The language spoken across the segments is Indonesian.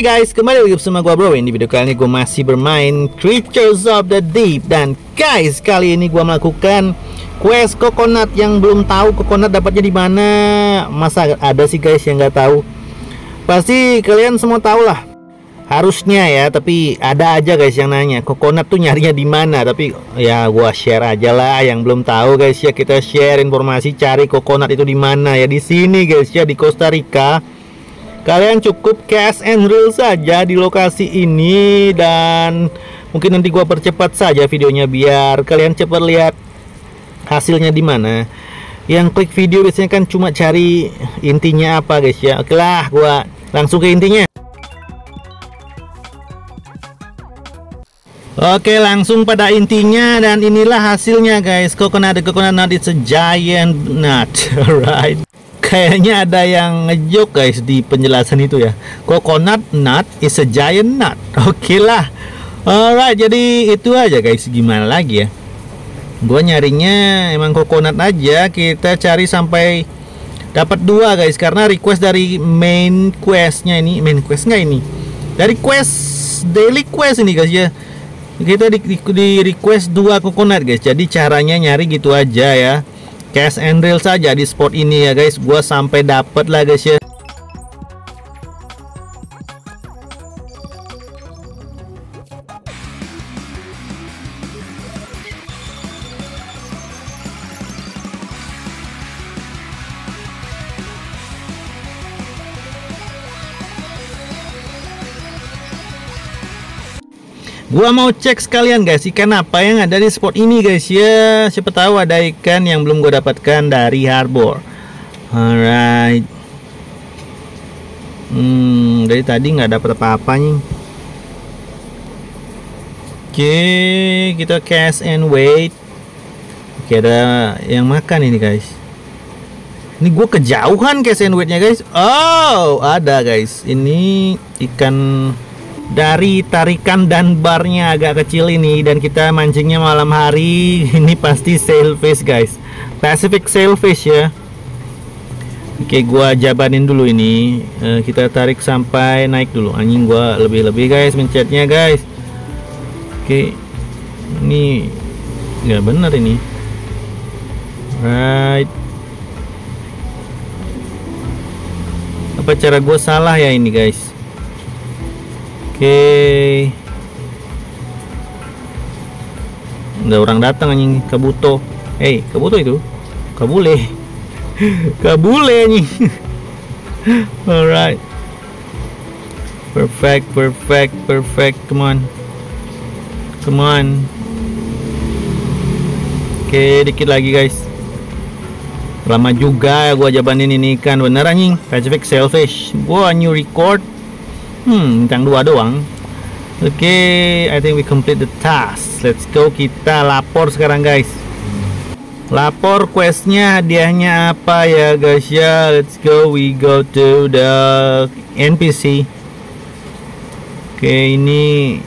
Hai guys, kembali lagi bersama gua Bro. Di video kali ini gua masih bermain Creatures of the Deep. Dan guys, kali ini gua melakukan quest coconut. Yang belum tahu coconut dapatnya di mana. Masa ada sih guys yang nggak tahu? Pasti kalian semua tahu lah. Harusnya ya, tapi ada aja guys yang nanya coconut tuh nyarinya di mana. Tapi ya gua share aja lah. Yang belum tahu guys ya, kita share informasi cari coconut itu di mana ya. Di sini guys ya, di Costa Rica. Kalian cukup cash and reel saja di lokasi ini. Dan mungkin nanti gua percepat saja videonya biar kalian cepat lihat hasilnya di mana. Yang klik video biasanya kan cuma cari intinya apa guys ya. Oke lah, gua langsung ke intinya. Oke, langsung pada intinya. Dan inilah hasilnya guys. Coconut nut is a giant nut. Alright. Kayaknya ada yang ngejok guys di penjelasan itu ya. Coconut nut is a giant nut. Oke lah. Alright, jadi itu aja guys. Gimana lagi ya? Gua nyarinya emang coconut aja. Kita cari sampai dapat 2 guys. Karena request dari main questnya ini. Main quest nggak ini? Dari quest daily quest ini guys ya. Kita di request 2 coconut guys. Jadi caranya nyari gitu aja ya. Cash and reel saja di spot ini ya guys. Gua sampai dapet lah guys ya. Gua mau cek sekalian guys, ikan apa yang ada di spot ini guys ya. Siapa tahu ada ikan yang belum gua dapatkan dari harbor. Alright. Dari tadi nggak dapat apa-apa nih. Oke, kita cast and wait. Oke, ada yang makan ini guys. Ini gua kejauhan cast and waitnya guys. Oh, ada guys. Ini ikan dari tarikan dan barnya agak kecil ini. Dan kita mancingnya malam hari. Ini pasti sailfish guys, Pacific sailfish ya. Oke, gua jabanin dulu ini. Kita tarik sampai naik dulu. Anjing, gua lebih-lebih guys mencetnya guys. Oke, ini nggak bener ini. Right. Apa cara gua salah ya ini guys? Oke. Ada orang datang anjing, Kabuto. Hey, Kabuto itu. Kabule. Kabule anjing. Alright. Perfect. Come on. Oke, dikit lagi guys. Lama juga ya gua jabanin ini ikan. Bener anjing, Pacific sailfish. Gua new record. Bintang 2 doang. Oke, I think we complete the task. Let's go, kita lapor sekarang guys. Lapor questnya, hadiahnya apa ya guys ya. Let's go, we go to the NPC. Oke, ini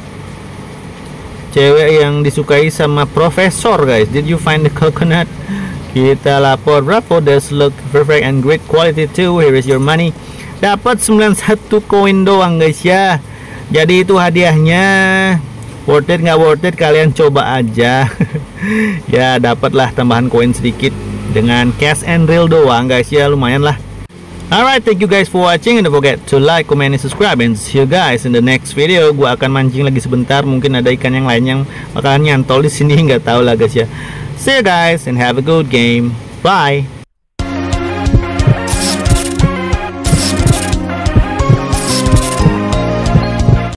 cewek yang disukai sama profesor guys. Did you find the coconut? Kita lapor. Bravo, this look perfect and great quality too. Here is your money. Dapat 91 koin doang guys ya. Jadi itu hadiahnya. Worth it nggak worth it, kalian coba aja. Ya, dapatlah tambahan koin sedikit dengan cash and reel doang guys ya, lumayan lah. Alright, thank you guys for watching, and don't forget to like, comment, and subscribe. And see you guys in the next video. Gua akan mancing lagi sebentar, mungkin ada ikan yang lain yang bakalan nyantol di sini, nggak tahu lah guys ya. See you guys and have a good game. Bye.